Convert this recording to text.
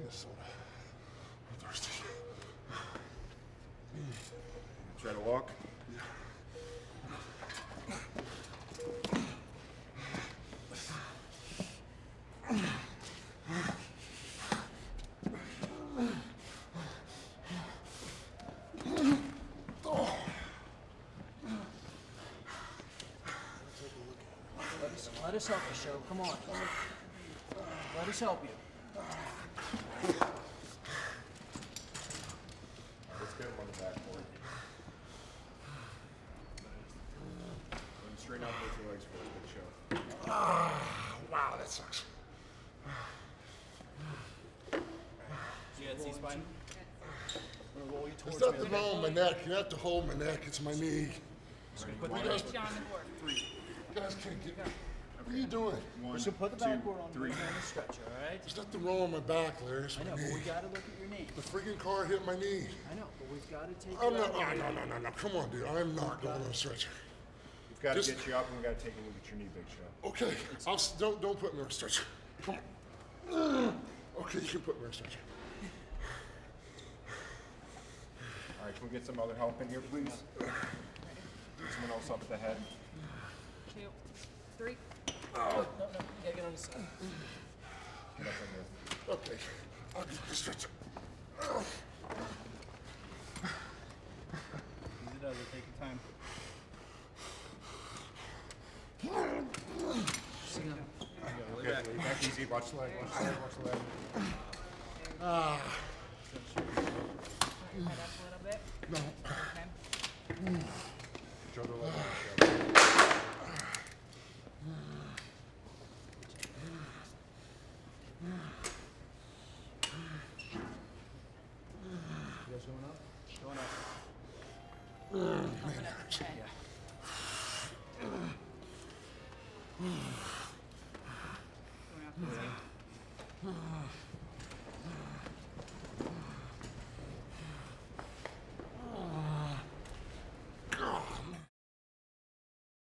me a soda. I'm thirsty. Try to walk. Let us help you, Show. Come on. Let us help you. Let's get him on the backboard. Straighten out both your legs for us, big Show. Wow, that sucks. You had C-spine? I'm gonna roll you towards It's me. nothing wrong with my neck. You have to hold my neck. It's my knee. Put You the guys, Down the board. you guys can't get me. What are you doing? We're just gonna put the backboard on the stretcher, all right? There's nothing wrong with my back, Larry. It's I my know, but we knee. gotta look at your knee. The freaking car hit my knee. I know, but we've gotta take I'm you not. out. No. Come on, dude. I'm not going on a stretcher. We've got to Just- get you up and we've got to take a look at your knee, big Show. Okay. Don't put me on a stretcher. Come on. Okay, you can put me on a stretcher. All right, can we get some other help in here, please? Someone else up at the head. 2, 3. No, you gotta get on the side. Get up in there. Okay. I'll get the stretcher. Easy does it. Take your time. Okay, back easy. Watch the leg. Watch the leg. Watch the leg. Head up a little bit. No. Okay. Show the leg. Big Show. You guys going up? Going up. Open up your head. Going up the side.